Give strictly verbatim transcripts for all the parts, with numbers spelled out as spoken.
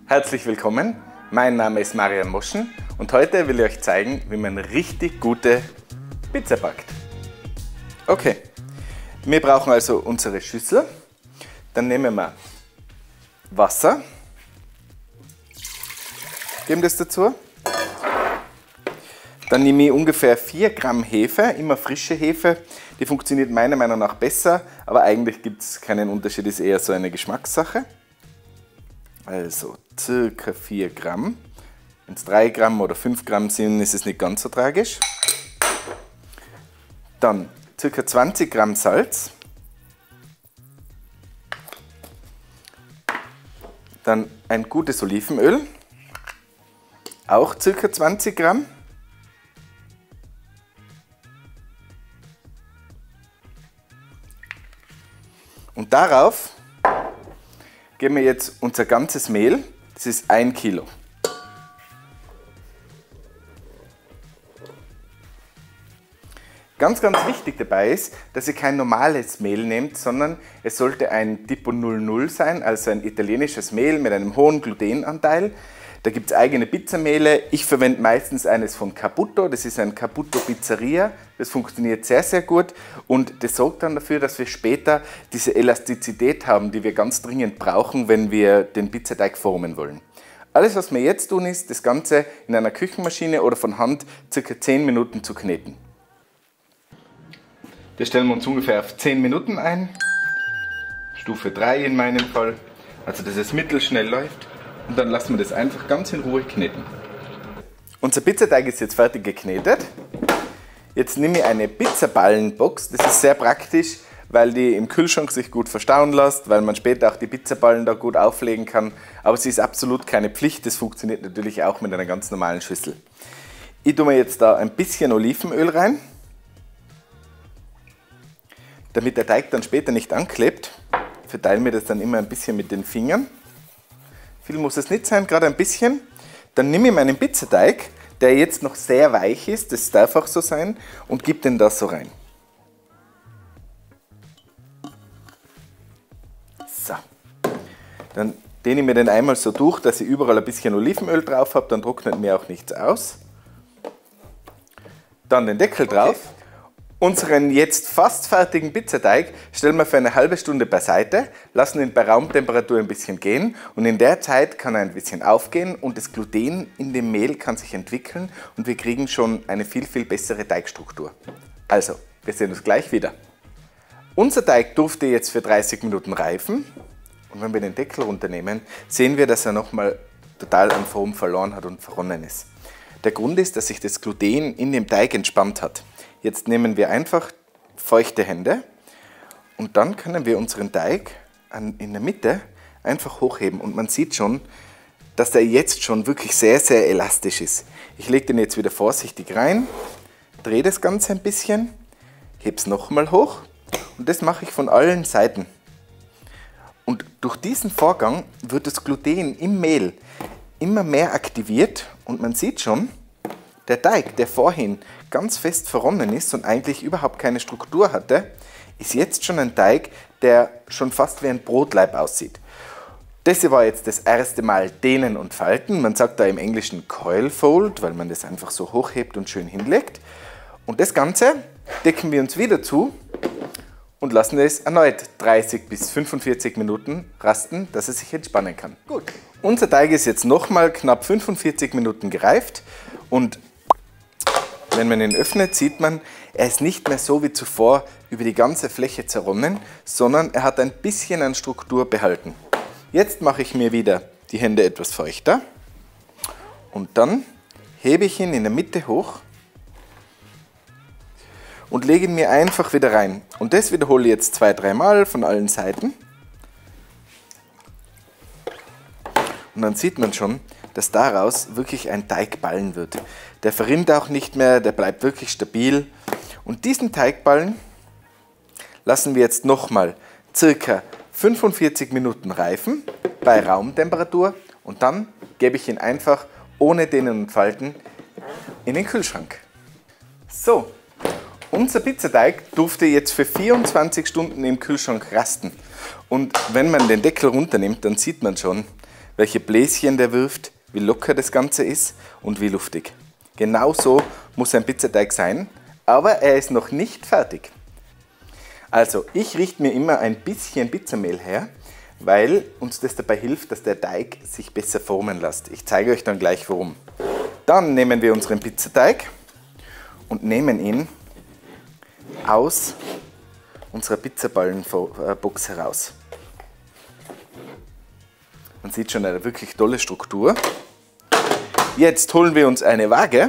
Herzlich willkommen, mein Name ist Marian Moschen und heute will ich euch zeigen, wie man richtig gute Pizza backt. Okay, wir brauchen also unsere Schüssel, dann nehmen wir Wasser, geben das dazu, dann nehme ich ungefähr vier Gramm Hefe, immer frische Hefe, die funktioniert meiner Meinung nach besser, aber eigentlich gibt es keinen Unterschied, ist eher so eine Geschmackssache. Also circa vier Gramm. Wenn es drei Gramm oder fünf Gramm sind, ist es nicht ganz so tragisch. Dann circa zwanzig Gramm Salz. Dann ein gutes Olivenöl. Auch circa zwanzig Gramm. Und darauf geben wir jetzt unser ganzes Mehl, das ist ein Kilo. Ganz, ganz wichtig dabei ist, dass ihr kein normales Mehl nehmt, sondern es sollte ein Tipo null null sein, also ein italienisches Mehl mit einem hohen Glutenanteil. Da gibt es eigene Pizzamehle. Ich verwende meistens eines von Caputo, das ist ein Caputo Pizzeria. Das funktioniert sehr, sehr gut und das sorgt dann dafür, dass wir später diese Elastizität haben, die wir ganz dringend brauchen, wenn wir den Pizzateig formen wollen. Alles, was wir jetzt tun, ist, das Ganze in einer Küchenmaschine oder von Hand ca. zehn Minuten zu kneten. Das stellen wir uns ungefähr auf zehn Minuten ein. Stufe drei in meinem Fall, also dass es mittelschnell läuft. Und dann lassen wir das einfach ganz in Ruhe kneten. Unser Pizzateig ist jetzt fertig geknetet. Jetzt nehme ich eine Pizzaballenbox. Das ist sehr praktisch, weil die im Kühlschrank sich gut verstauen lässt, weil man später auch die Pizzaballen da gut auflegen kann. Aber sie ist absolut keine Pflicht. Das funktioniert natürlich auch mit einer ganz normalen Schüssel. Ich tue mir jetzt da ein bisschen Olivenöl rein, damit der Teig dann später nicht anklebt. Ich verteile mir das dann immer ein bisschen mit den Fingern. Viel muss es nicht sein, gerade ein bisschen. Dann nehme ich meinen Pizzateig, der jetzt noch sehr weich ist, das darf auch so sein, und gebe den da so rein. So. Dann dehne ich mir den einmal so durch, dass ich überall ein bisschen Olivenöl drauf habe, dann trocknet mir auch nichts aus. Dann den Deckel drauf. Unseren jetzt fast fertigen Pizzateig stellen wir für eine halbe Stunde beiseite, lassen ihn bei Raumtemperatur ein bisschen gehen und in der Zeit kann er ein bisschen aufgehen und das Gluten in dem Mehl kann sich entwickeln und wir kriegen schon eine viel, viel bessere Teigstruktur. Also, wir sehen uns gleich wieder. Unser Teig durfte jetzt für dreißig Minuten reifen und wenn wir den Deckel runternehmen, sehen wir, dass er nochmal total an Form verloren hat und verronnen ist. Der Grund ist, dass sich das Gluten in dem Teig entspannt hat. Jetzt nehmen wir einfach feuchte Hände und dann können wir unseren Teig an, in der Mitte einfach hochheben und man sieht schon, dass er jetzt schon wirklich sehr, sehr elastisch ist. Ich lege den jetzt wieder vorsichtig rein, drehe das Ganze ein bisschen, hebe es nochmal hoch und das mache ich von allen Seiten. Und durch diesen Vorgang wird das Gluten im Mehl immer mehr aktiviert und man sieht schon, der Teig, der vorhin ganz fest verronnen ist und eigentlich überhaupt keine Struktur hatte, ist jetzt schon ein Teig, der schon fast wie ein Brotlaib aussieht. Das hier war jetzt das erste Mal Dehnen und Falten. Man sagt da im Englischen Coil Fold, weil man das einfach so hochhebt und schön hinlegt. Und das Ganze decken wir uns wieder zu und lassen es erneut dreißig bis fünfundvierzig Minuten rasten, dass es sich entspannen kann. Gut, unser Teig ist jetzt nochmal knapp fünfundvierzig Minuten gereift und wenn man ihn öffnet, sieht man, er ist nicht mehr so wie zuvor über die ganze Fläche zerronnen, sondern er hat ein bisschen an Struktur behalten. Jetzt mache ich mir wieder die Hände etwas feuchter und dann hebe ich ihn in der Mitte hoch und lege ihn mir einfach wieder rein. Und das wiederhole ich jetzt zwei, dreimal von allen Seiten. Und dann sieht man schon, dass daraus wirklich ein Teigballen wird. Der verrinnt auch nicht mehr, der bleibt wirklich stabil. Und diesen Teigballen lassen wir jetzt nochmal circa fünfundvierzig Minuten reifen bei Raumtemperatur und dann gebe ich ihn einfach ohne Dehnen und Falten in den Kühlschrank. So, unser Pizzateig durfte jetzt für vierundzwanzig Stunden im Kühlschrank rasten. Und wenn man den Deckel runternimmt, dann sieht man schon, welche Bläschen der wirft, wie locker das Ganze ist und wie luftig. Genauso muss ein Pizzateig sein, aber er ist noch nicht fertig. Also ich richte mir immer ein bisschen Pizzamehl her, weil uns das dabei hilft, dass der Teig sich besser formen lässt. Ich zeige euch dann gleich warum. Dann nehmen wir unseren Pizzateig und nehmen ihn aus unserer Pizzaballenbox heraus. Man sieht schon eine wirklich tolle Struktur. Jetzt holen wir uns eine Waage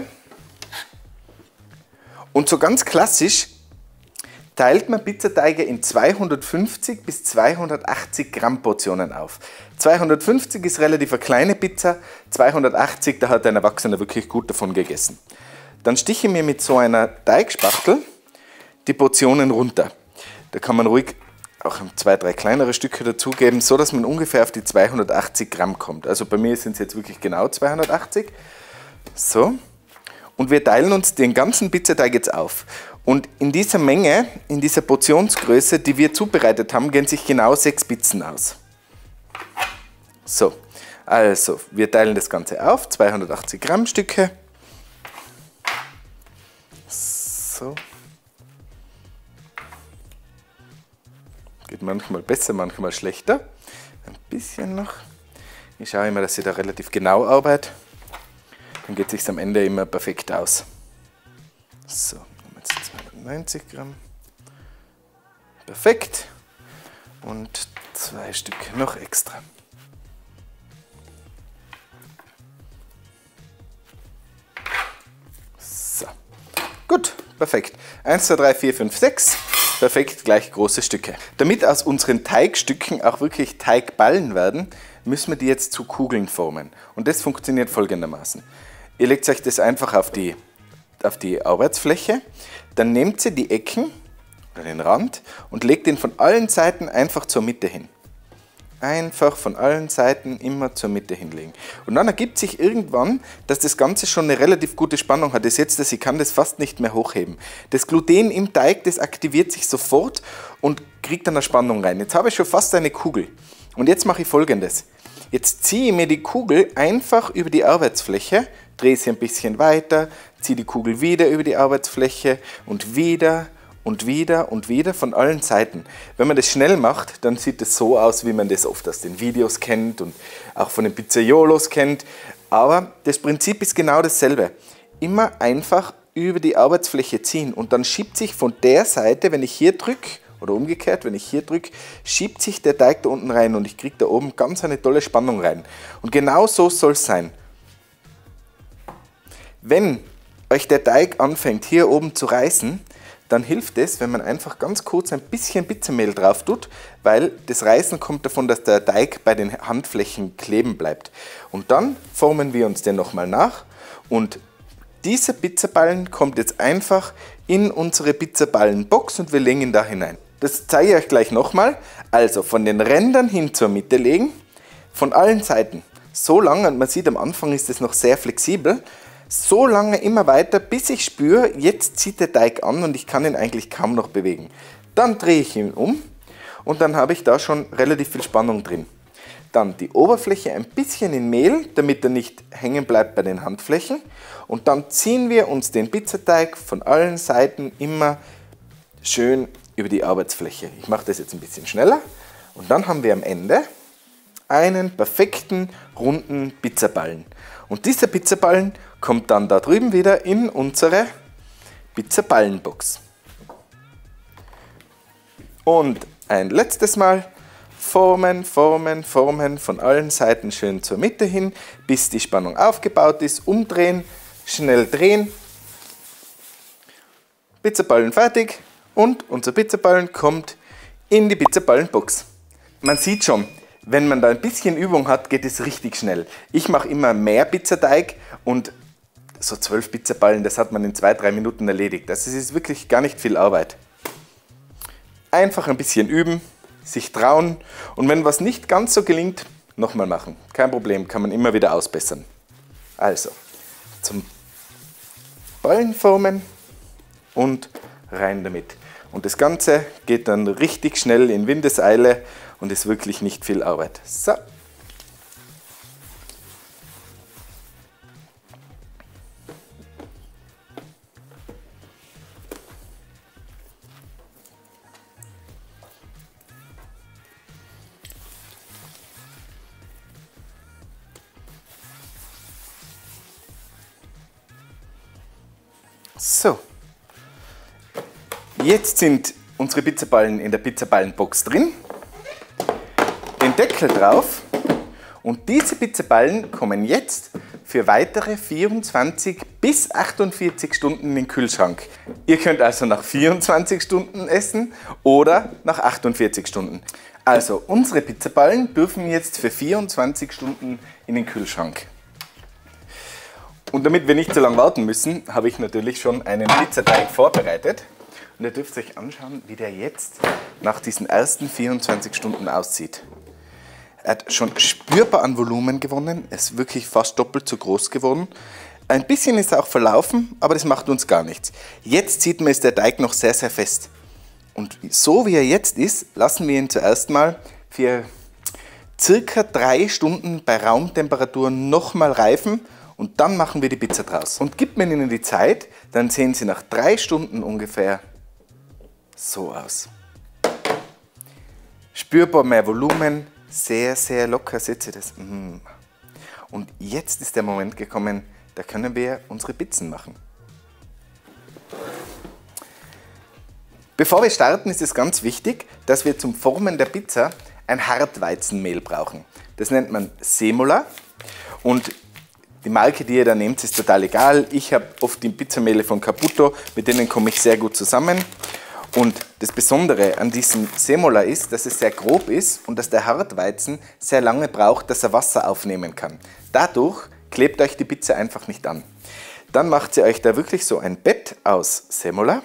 und so ganz klassisch teilt man Pizzateige in zweihundertfünfzig bis zweihundertachtzig Gramm Portionen auf. zweihundertfünfzig ist relativ eine kleine Pizza, zweihundertachtzig, da hat ein Erwachsener wirklich gut davon gegessen. Dann stiche ich mir mit so einer Teigspachtel die Portionen runter. Da kann man ruhig auch zwei, drei kleinere Stücke dazugeben, so dass man ungefähr auf die zweihundertachtzig Gramm kommt. Also bei mir sind es jetzt wirklich genau zweihundertachtzig. So. Und wir teilen uns den ganzen Pizzateig jetzt auf. Und in dieser Menge, in dieser Portionsgröße, die wir zubereitet haben, gehen sich genau sechs Pizzen aus. So, also wir teilen das Ganze auf, zweihundertachtzig Gramm Stücke. So. Geht manchmal besser, manchmal schlechter. Ein bisschen noch. Ich schaue immer, dass ich da relativ genau arbeite. Dann geht es sich am Ende immer perfekt aus. So, jetzt zweihundertneunzig Gramm. Perfekt. Und zwei Stücke noch extra. So. Gut, perfekt. eins, zwei, drei, vier, fünf, sechs. Perfekt, gleich große Stücke. Damit aus unseren Teigstücken auch wirklich Teigballen werden, müssen wir die jetzt zu Kugeln formen. Und das funktioniert folgendermaßen. Ihr legt euch das einfach auf die, auf die Arbeitsfläche, dann nehmt ihr die Ecken oder den Rand und legt ihn von allen Seiten einfach zur Mitte hin. Einfach von allen Seiten immer zur Mitte hinlegen. Und dann ergibt sich irgendwann, dass das Ganze schon eine relativ gute Spannung hat. Das jetzt, dass ich kann das fast nicht mehr hochheben. Das Gluten im Teig, das aktiviert sich sofort und kriegt dann eine Spannung rein. Jetzt habe ich schon fast eine Kugel. Und jetzt mache ich Folgendes. Jetzt ziehe ich mir die Kugel einfach über die Arbeitsfläche, drehe sie ein bisschen weiter, ziehe die Kugel wieder über die Arbeitsfläche und wieder und wieder und wieder von allen Seiten. Wenn man das schnell macht, dann sieht es so aus, wie man das oft aus den Videos kennt und auch von den Pizzaiolos kennt. Aber das Prinzip ist genau dasselbe. Immer einfach über die Arbeitsfläche ziehen und dann schiebt sich von der Seite, wenn ich hier drücke, oder umgekehrt, wenn ich hier drücke, schiebt sich der Teig da unten rein und ich kriege da oben ganz eine tolle Spannung rein. Und genau so soll es sein. Wenn euch der Teig anfängt hier oben zu reißen, dann hilft es, wenn man einfach ganz kurz ein bisschen Pizzamehl drauf tut, weil das Reißen kommt davon, dass der Teig bei den Handflächen kleben bleibt. Und dann formen wir uns den nochmal nach und dieser Pizzaballen kommt jetzt einfach in unsere Pizzaballenbox und wir legen ihn da hinein. Das zeige ich euch gleich nochmal. Also von den Rändern hin zur Mitte legen, von allen Seiten. So lange, und man sieht am Anfang ist es noch sehr flexibel, so lange immer weiter, bis ich spüre, jetzt zieht der Teig an und ich kann ihn eigentlich kaum noch bewegen. Dann drehe ich ihn um und dann habe ich da schon relativ viel Spannung drin. Dann die Oberfläche ein bisschen in Mehl, damit er nicht hängen bleibt bei den Handflächen. Und dann ziehen wir uns den Pizzateig von allen Seiten immer schön über die Arbeitsfläche. Ich mache das jetzt ein bisschen schneller. Und dann haben wir am Ende einen perfekten, runden Pizzaballen. Und dieser Pizzaballen kommt dann da drüben wieder in unsere Pizzaballenbox. Und ein letztes Mal formen, formen, formen, von allen Seiten schön zur Mitte hin, bis die Spannung aufgebaut ist, umdrehen, schnell drehen, Pizzaballen fertig und unser Pizzaballen kommt in die Pizzaballenbox. Man sieht schon, wenn man da ein bisschen Übung hat, geht es richtig schnell. Ich mache immer mehr Pizzateig und so zwölf Pizzaballen, das hat man in zwei, drei Minuten erledigt. Das ist wirklich gar nicht viel Arbeit. Einfach ein bisschen üben, sich trauen und wenn was nicht ganz so gelingt, nochmal machen. Kein Problem, kann man immer wieder ausbessern. Also, zum Ballen formen und rein damit. Und das Ganze geht dann richtig schnell in Windeseile und ist wirklich nicht viel Arbeit. So. So, jetzt sind unsere Pizzaballen in der Pizzaballenbox drin. Den Deckel drauf und diese Pizzaballen kommen jetzt für weitere vierundzwanzig bis achtundvierzig Stunden in den Kühlschrank. Ihr könnt also nach vierundzwanzig Stunden essen oder nach achtundvierzig Stunden. Also unsere Pizzaballen dürfen jetzt für vierundzwanzig Stunden in den Kühlschrank. Und damit wir nicht so lange warten müssen, habe ich natürlich schon einen Pizzateig vorbereitet. Und ihr dürft euch anschauen, wie der jetzt nach diesen ersten vierundzwanzig Stunden aussieht. Er hat schon spürbar an Volumen gewonnen, er ist wirklich fast doppelt so groß geworden. Ein bisschen ist er auch verlaufen, aber das macht uns gar nichts. Jetzt sieht man, ist der Teig noch sehr, sehr fest. Und so wie er jetzt ist, lassen wir ihn zuerst mal für circa drei Stunden bei Raumtemperatur nochmal reifen und dann machen wir die Pizza draus. Und gibt man ihnen die Zeit, dann sehen sie nach drei Stunden ungefähr so aus. Spürbar mehr Volumen. Sehr, sehr locker, seht ihr das? Und jetzt ist der Moment gekommen, da können wir unsere Pizzen machen. Bevor wir starten, ist es ganz wichtig, dass wir zum Formen der Pizza ein Hartweizenmehl brauchen. Das nennt man Semola und die Marke, die ihr da nehmt, ist total egal. Ich habe oft die Pizzamehle von Caputo, mit denen komme ich sehr gut zusammen. Und das Besondere an diesem Semola ist, dass es sehr grob ist und dass der Hartweizen sehr lange braucht, dass er Wasser aufnehmen kann. Dadurch klebt euch die Pizza einfach nicht an. Dann macht ihr euch da wirklich so ein Bett aus Semola.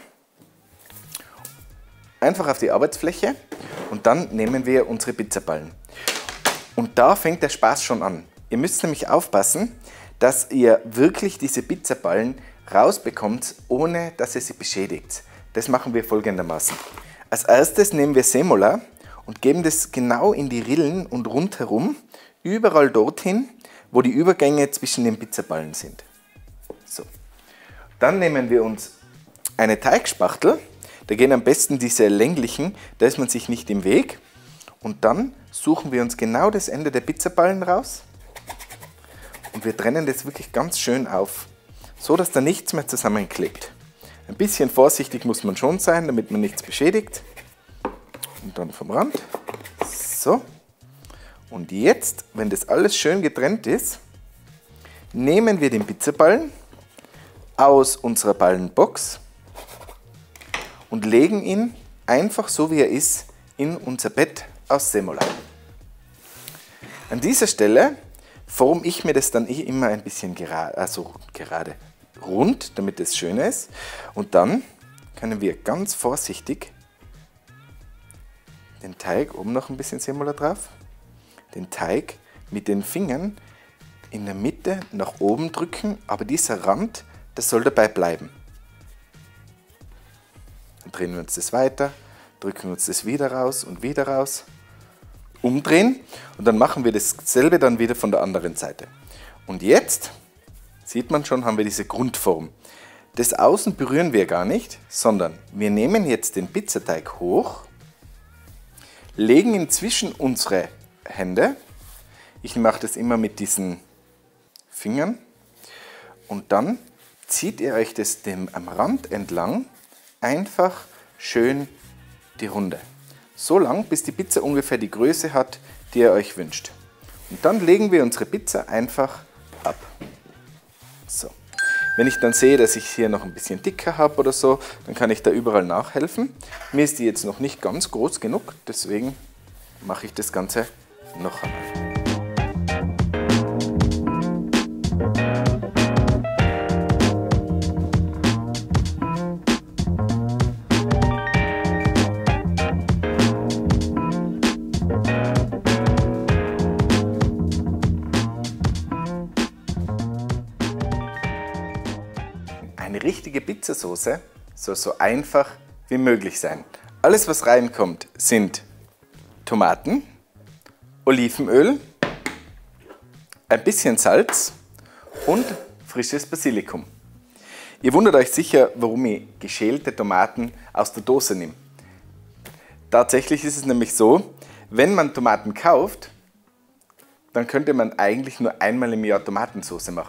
Einfach auf die Arbeitsfläche und dann nehmen wir unsere Pizzaballen. Und da fängt der Spaß schon an. Ihr müsst nämlich aufpassen, dass ihr wirklich diese Pizzaballen rausbekommt, ohne dass ihr sie beschädigt. Das machen wir folgendermaßen. Als erstes nehmen wir Semola und geben das genau in die Rillen und rundherum, überall dorthin, wo die Übergänge zwischen den Pizzaballen sind. So. Dann nehmen wir uns eine Teigspachtel, da gehen am besten diese länglichen, da ist man sich nicht im Weg. Und dann suchen wir uns genau das Ende der Pizzaballen raus und wir trennen das wirklich ganz schön auf, so dass da nichts mehr zusammenklebt. Ein bisschen vorsichtig muss man schon sein, damit man nichts beschädigt. Und dann vom Rand. So. Und jetzt, wenn das alles schön getrennt ist, nehmen wir den Pizzaballen aus unserer Ballenbox und legen ihn einfach so wie er ist in unser Bett aus Semola. An dieser Stelle forme ich mir das dann eh immer ein bisschen gerade, also gerade. rund, damit es schön ist. Und dann können wir ganz vorsichtig den Teig, oben noch ein bisschen Semola drauf, den Teig mit den Fingern in der Mitte nach oben drücken, aber dieser Rand, das soll dabei bleiben. Dann drehen wir uns das weiter, drücken uns das wieder raus und wieder raus, umdrehen und dann machen wir dasselbe dann wieder von der anderen Seite. Und jetzt sieht man schon, haben wir diese Grundform. Das Außen berühren wir gar nicht, sondern wir nehmen jetzt den Pizzateig hoch, legen ihn zwischen unsere Hände. Ich mache das immer mit diesen Fingern. Und dann zieht ihr euch das dem, am Rand entlang einfach schön die Runde. So lang, bis die Pizza ungefähr die Größe hat, die ihr euch wünscht. Und dann legen wir unsere Pizza einfach ab. So. Wenn ich dann sehe, dass ich hier noch ein bisschen dicker habe oder so, dann kann ich da überall nachhelfen. Mir ist die jetzt noch nicht ganz groß genug, deswegen mache ich das Ganze noch einmal. Eine richtige Pizzasauce soll so einfach wie möglich sein. Alles, was reinkommt, sind Tomaten, Olivenöl, ein bisschen Salz und frisches Basilikum. Ihr wundert euch sicher, warum ich geschälte Tomaten aus der Dose nehme. Tatsächlich ist es nämlich so, wenn man Tomaten kauft, dann könnte man eigentlich nur einmal im Jahr Tomatensauce machen.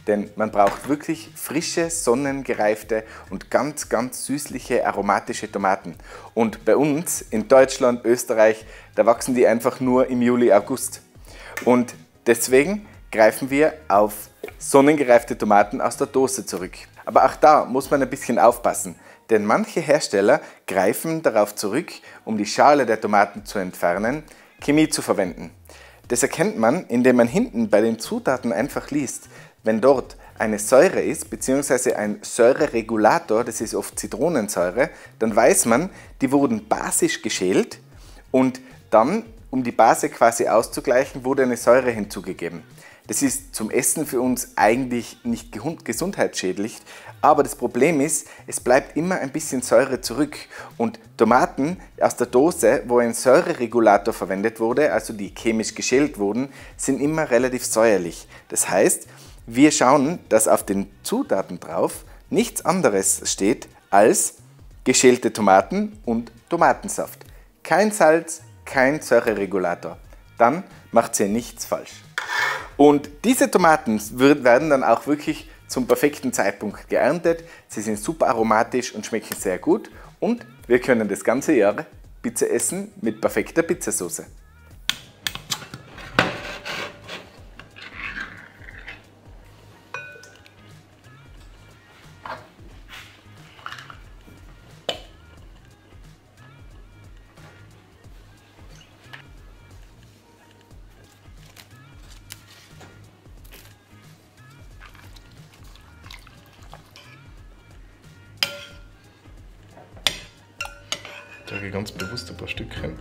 denn man braucht wirklich frische, sonnengereifte und ganz, ganz süßliche, aromatische Tomaten. Und bei uns in Deutschland, Österreich, da wachsen die einfach nur im Juli, August. Und deswegen greifen wir auf sonnengereifte Tomaten aus der Dose zurück. Aber auch da muss man ein bisschen aufpassen, denn manche Hersteller greifen darauf zurück, um die Schale der Tomaten zu entfernen, Chemie zu verwenden. Das erkennt man, indem man hinten bei den Zutaten einfach liest, wenn dort eine Säure ist, beziehungsweise ein Säureregulator, das ist oft Zitronensäure, dann weiß man, die wurden basisch geschält und dann, um die Base quasi auszugleichen, wurde eine Säure hinzugegeben. Das ist zum Essen für uns eigentlich nicht gesundheitsschädlich, aber das Problem ist, es bleibt immer ein bisschen Säure zurück und Tomaten aus der Dose, wo ein Säureregulator verwendet wurde, also die chemisch geschält wurden, sind immer relativ säuerlich. Das heißt, wir schauen, dass auf den Zutaten drauf nichts anderes steht als geschälte Tomaten und Tomatensaft. Kein Salz, kein Säureregulator. Dann macht ihr nichts falsch. Und diese Tomaten werden dann auch wirklich zum perfekten Zeitpunkt geerntet. Sie sind super aromatisch und schmecken sehr gut. Und wir können das ganze Jahr Pizza essen mit perfekter Pizzasauce. Ich trage ganz bewusst ein paar Stückchen.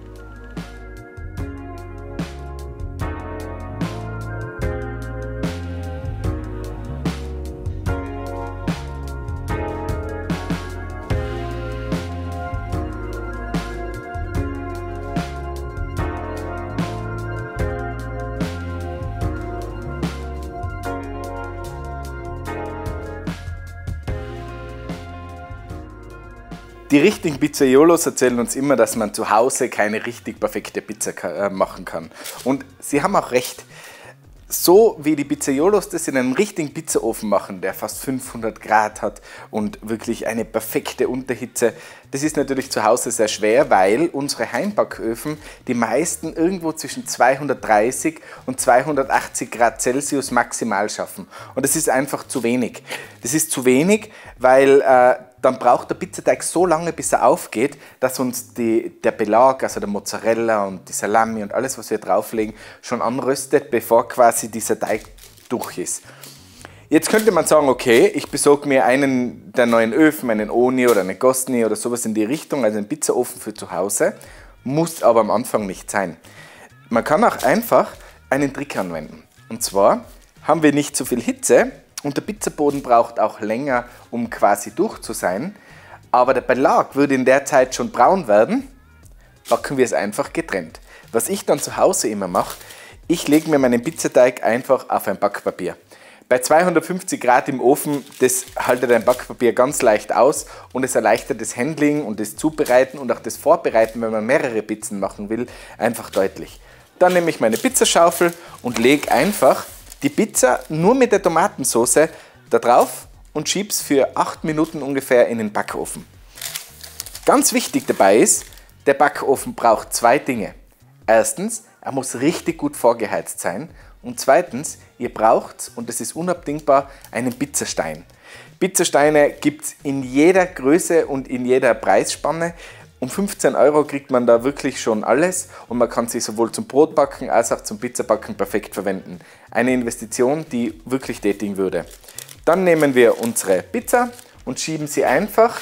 Die richtigen Pizzaiolos erzählen uns immer, dass man zu Hause keine richtig perfekte Pizza machen kann. Und sie haben auch recht. So wie die Pizzaiolos das in einem richtigen Pizzaofen machen, der fast fünfhundert Grad hat und wirklich eine perfekte Unterhitze, das ist natürlich zu Hause sehr schwer, weil unsere Heimbacköfen die meisten irgendwo zwischen zweihundertdreißig und zweihundertachtzig Grad Celsius maximal schaffen. Und das ist einfach zu wenig. Das ist zu wenig, weil äh, dann braucht der Pizzateig so lange, bis er aufgeht, dass uns die, der Belag, also der Mozzarella und die Salami und alles, was wir drauflegen, schon anröstet, bevor quasi dieser Teig durch ist. Jetzt könnte man sagen, okay, ich besorge mir einen der neuen Öfen, einen Oni oder einen Gosni oder sowas in die Richtung, also einen Pizzaofen für zu Hause, muss aber am Anfang nicht sein. Man kann auch einfach einen Trick anwenden. Und zwar haben wir nicht so viel Hitze, und der Pizzaboden braucht auch länger, um quasi durch zu sein. Aber der Belag würde in der Zeit schon braun werden, backen wir es einfach getrennt. Was ich dann zu Hause immer mache, ich lege mir meinen Pizzateig einfach auf ein Backpapier. Bei zweihundertfünfzig Grad im Ofen, das haltet ein Backpapier ganz leicht aus und es erleichtert das Handling und das Zubereiten und auch das Vorbereiten, wenn man mehrere Pizzen machen will, einfach deutlich. Dann nehme ich meine Pizzaschaufel und lege einfach die Pizza nur mit der Tomatensauce da drauf und schiebe es für acht Minuten ungefähr in den Backofen. Ganz wichtig dabei ist, der Backofen braucht zwei Dinge. Erstens, er muss richtig gut vorgeheizt sein und zweitens, ihr braucht, und das ist unabdingbar, einen Pizzastein. Pizzasteine gibt es in jeder Größe und in jeder Preisspanne. Um fünfzehn Euro kriegt man da wirklich schon alles und man kann sie sowohl zum Brotbacken als auch zum Pizzabacken perfekt verwenden. Eine Investition, die wirklich tätigen würde. Dann nehmen wir unsere Pizza und schieben sie einfach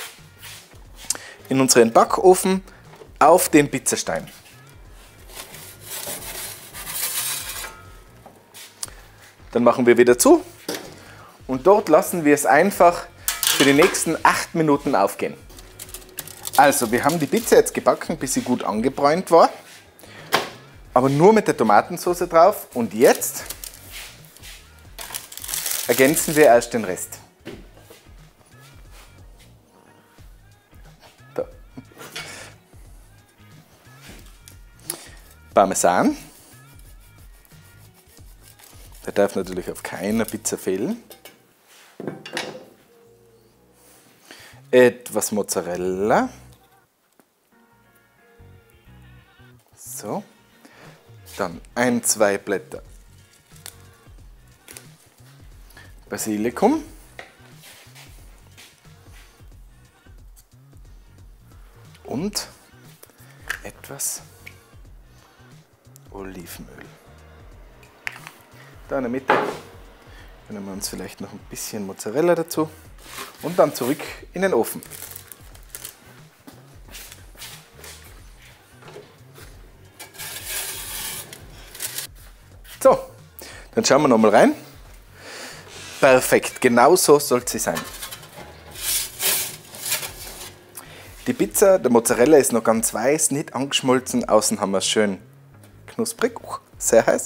in unseren Backofen auf den Pizzastein. Dann machen wir wieder zu und dort lassen wir es einfach für die nächsten acht Minuten aufgehen. Also, wir haben die Pizza jetzt gebacken, bis sie gut angebräunt war, aber nur mit der Tomatensauce drauf und jetzt ergänzen wir erst den Rest. Da. Parmesan, der darf natürlich auf keiner Pizza fehlen. etwas Mozzarella. So. Dann ein, zwei Blätter Basilikum. Und etwas Olivenöl. Da in der Mitte nehmen wir uns vielleicht noch ein bisschen Mozzarella dazu und dann zurück in den Ofen. So, dann schauen wir noch mal rein. Perfekt, genau so soll sie sein. Die Pizza, der Mozzarella ist noch ganz weiß, nicht angeschmolzen, außen haben wir es schön knusprig, uh, sehr heiß.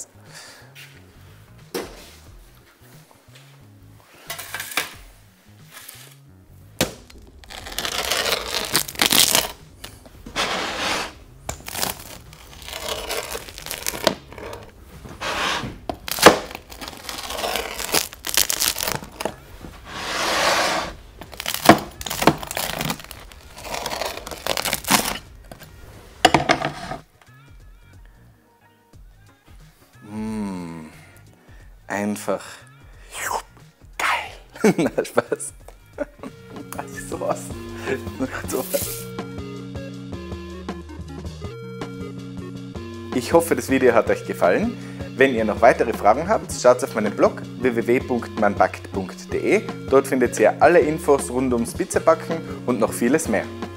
Einfach geil. Na, Spaß. Das ist sowas. sowas. Ich hoffe, das Video hat euch gefallen. Wenn ihr noch weitere Fragen habt, schaut auf meinen Blog w w w punkt man backt punkt de. Dort findet ihr alle Infos rund ums Pizzabacken und noch vieles mehr.